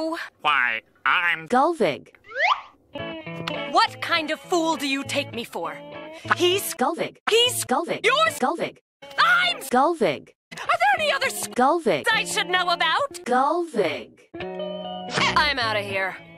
Why, I'm Gulvig. What kind of fool do you take me for? He's Gulvig. He's Gulvig. Yours. Gulvig. I'm Gulvig. Are there any other Gulvig. I should know about? Gulvig. I'm out of here.